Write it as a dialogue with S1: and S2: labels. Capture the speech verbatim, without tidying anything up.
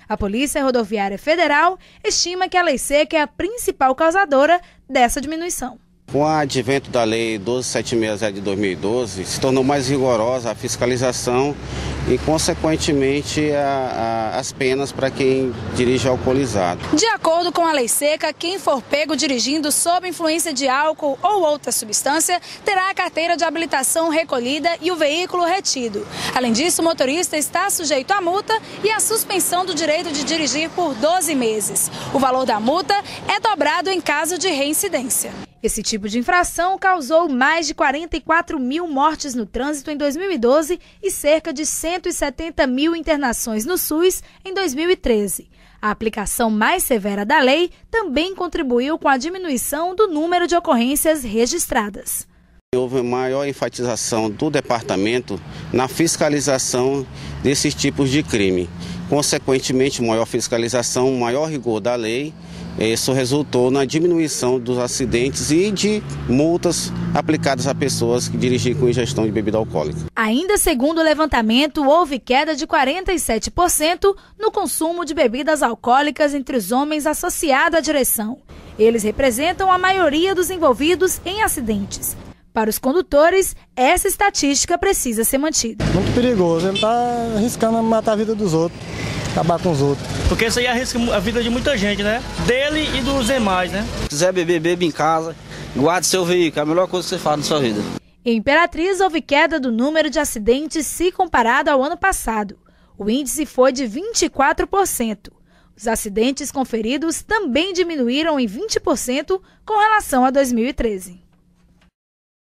S1: A Polícia Rodoviária Federal estima que a lei seca é a principal causadora dessa diminuição.
S2: Com o advento da Lei doze setenta e seis de dois mil e doze, se tornou mais rigorosa a fiscalização e, consequentemente, a, a, as penas para quem dirige alcoolizado.
S1: De acordo com a lei seca, quem for pego dirigindo sob influência de álcool ou outra substância terá a carteira de habilitação recolhida e o veículo retido. Além disso, o motorista está sujeito à multa e à suspensão do direito de dirigir por doze meses. O valor da multa é dobrado em caso de reincidência. Esse tipo de infração causou mais de quarenta e quatro mil mortes no trânsito em dois mil e doze e cerca de cento e setenta mil internações no SUS em dois mil e treze. A aplicação mais severa da lei também contribuiu com a diminuição do número de ocorrências registradas.
S2: Houve maior enfatização do departamento na fiscalização desses tipos de crime. Consequentemente, maior fiscalização, maior rigor da lei. Isso resultou na diminuição dos acidentes e de multas aplicadas a pessoas que dirigem com ingestão de bebida alcoólica.
S1: Ainda segundo o levantamento, houve queda de quarenta e sete por cento no consumo de bebidas alcoólicas entre os homens associados à direção. Eles representam a maioria dos envolvidos em acidentes. Para os condutores, essa estatística precisa ser mantida.
S3: Muito perigoso, ele está arriscando matar a vida dos outros, acabar com os outros.
S4: Porque isso aí arrisca a vida de muita gente, né? Dele e dos demais, né?
S5: Se quiser beber, bebe em casa, guarde seu veículo, é a melhor coisa que você faz na sua vida.
S1: Em Imperatriz, houve queda do número de acidentes se comparado ao ano passado. O índice foi de vinte e quatro por cento. Os acidentes conferidos também diminuíram em vinte por cento com relação a dois mil e treze.